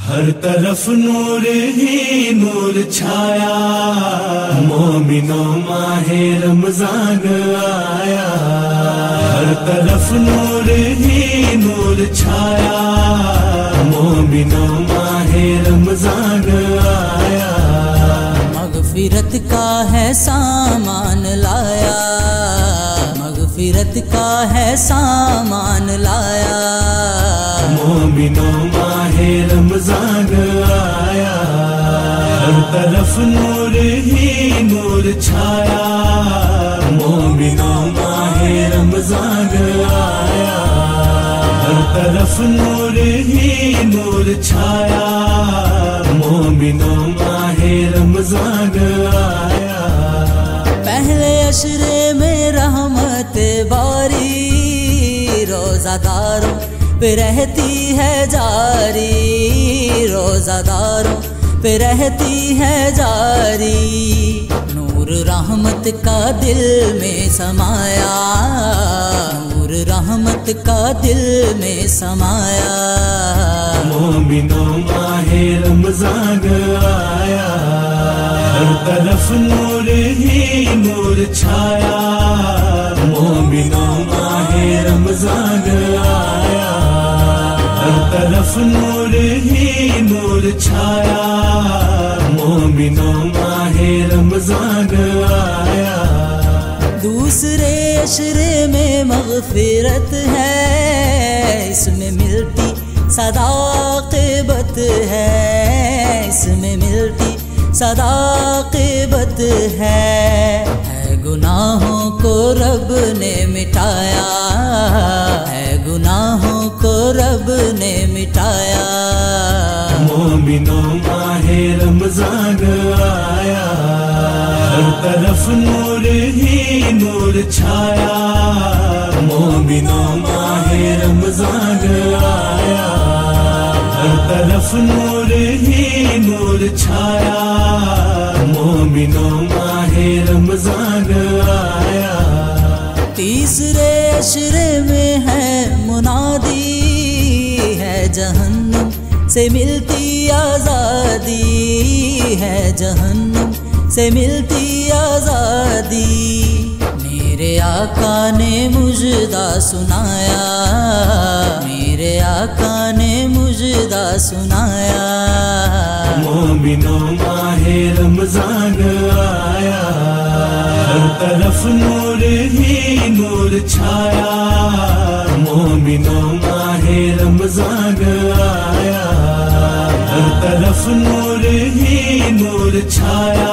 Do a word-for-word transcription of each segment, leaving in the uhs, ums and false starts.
ہر طرف نور ہی نور چھایا، مومنوں ماہ رمضان آیا۔ ہر طرف نور ہی نور چھایا، مومنوں ماہ رمضان آیا۔ مغفرت کا ہے سامان لایا، مغفرت کا ہے سامان لایا، مومنوں ماہ رمضان آیا۔ ہر طرف نور ہی نور چھایا، مومنوں ماہ رمضان آیا۔ ہر طرف نور ہی نور چھایا، مومنوں ماہ رمضان آیا۔ پہلے عشرے میں رحمت باری، روزہ داروں پہ رہتی ہے جاری، روزہ داروں پہ رہتی ہے جاری۔ نور رحمت کا دل میں سمایا، نور رحمت کا دل میں سمایا، مومنوں ماہ رمضان آیا۔ ہر طرف نور ہی نور چھایا، مومنوں ماہ رمضان آیا۔ ہر طرف نور ہی نور چھایا، مومنوں ماہ رمضان آیا۔ دوسرے عشرے میں مغفرت ہے، اس میں ملتی صداقت ہے، اس میں ملتی صداقت ہے۔ ہے گناہوں کو رب نے مٹایا، ہے گناہوں کو رب نے مٹایا، مومنوں ماہ رمضان آیا۔ ہر طرف نور ہی نور چھایا، مومنوں ماہ رمضان آیا۔ ہر طرف نور ہی نور چھایا، مومنوں ماہ رمضان آیا۔ تیسرے عشرے میں ہے منادی، ہے جہنم سے ملتی آزادی، ہے جہنم سے ملتی آزادی۔ میرے آقا نے مجدہ سنایا، میرے آقا نے مجدہ سنایا، مومنوں ماہ رمضان آیا۔ ہر طرف نور ہی نور چھایا، مومنوں ماہ رمضان آیا۔ ہر طرف نور ہی نور چھایا،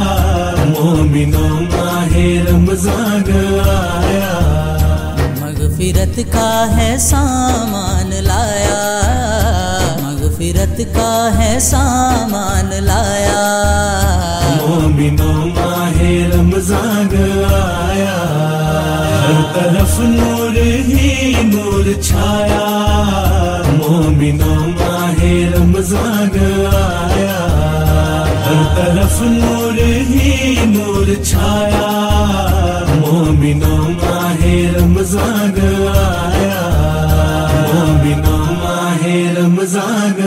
مومنوں ماہ رمضان آیا۔ مغفرت کا ہے سامان لایا، مغفرت کا ہے سامان لایا، مومنوں ماہ رمضان آیا۔ ہر طرف نور ہی نور چھایا، مومنوں ماہ رمضان آیا۔ ہر طرف نور ہی نور چھایا، مومنوں ماہ رمضان آیا، مومنوں ماہ رمضان